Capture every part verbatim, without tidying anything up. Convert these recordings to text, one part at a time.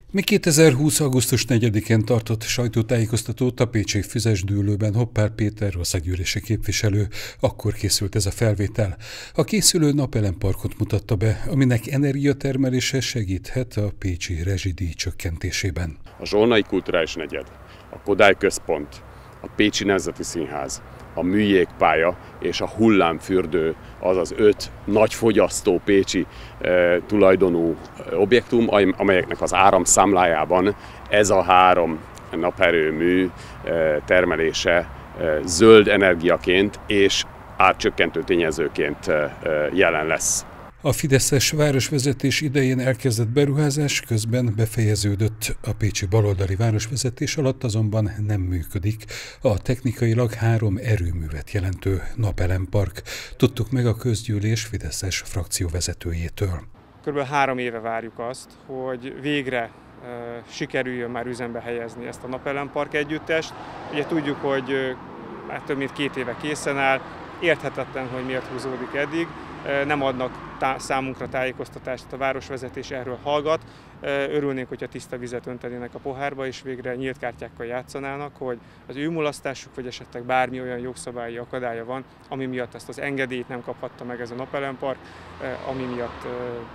Még kétezer-húsz. augusztus negyedikén tartott sajtótájékoztatót a pécsi Füzesdűlőben Hoppár Péter országgyűlési képviselő, akkor készült ez a felvétel. A készülő napelemparkot mutatta be, aminek energiatermelése segíthet a pécsi rezsidíj csökkentésében. A Zsolnai Kulturális Negyed, a Kodály Központ, a Pécsi Nemzeti Színház, a műjégpálya és a hullámfürdő, azaz öt nagy fogyasztó pécsi e, tulajdonú objektum, amelyeknek az áramszámlájában ez a három naperőmű e, termelése e, zöld energiaként és árcsökkentő tényezőként e, jelen lesz. A fideszes városvezetés idején elkezdett beruházás közben befejeződött. A pécsi baloldali városvezetés alatt azonban nem működik a technikailag három erőművet jelentő napelempark. Tudtuk meg a közgyűlés fideszes frakcióvezetőjétől. Körülbelül három éve várjuk azt, hogy végre e, sikerüljön már üzembe helyezni ezt a napelempark együttest. Ugye tudjuk, hogy már több mint két éve készen áll, érthetetlen, hogy miért húzódik eddig. Nem adnak tá számunkra tájékoztatást, a városvezetés erről hallgat. Örülnénk, hogyha tiszta vizet öntenének a pohárba, és végre nyílt kártyákkal játszanának, hogy az ő mulasztásuk, vagy esetleg bármi olyan jogszabályi akadálya van, ami miatt ezt az engedélyt nem kaphatta meg ez a napelempark, ami miatt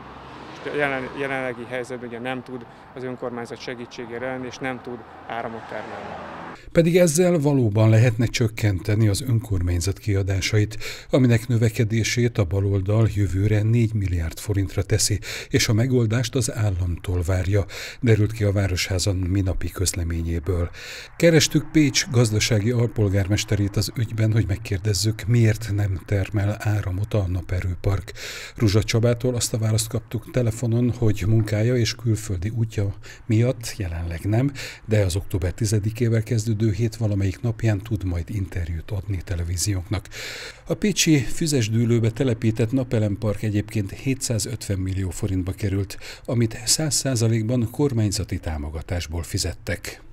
jelen, jelenlegi helyzetben ugye nem tud az önkormányzat segítségére lenni, és nem tud áramot termelni. Pedig ezzel valóban lehetne csökkenteni az önkormányzat kiadásait, aminek növekedését a baloldal jövőre négy milliárd forintra teszi, és a megoldást az államtól várja, derült ki a Városházan minapi közleményéből. Kerestük Pécs gazdasági alpolgármesterét az ügyben, hogy megkérdezzük, miért nem termel áramot a naperőpark. Ruzsa Csabától azt a választ kaptuk telefonon, hogy munkája és külföldi útja miatt jelenleg nem, de az október tizedikével kezdődő hét valamelyik napján tud majd interjút adni televízióknak. A pécsi Füzesdűlőbe telepített napelempark egyébként hétszázötven millió forintba került, amit száz százalékban kormányzati támogatásból fizettek.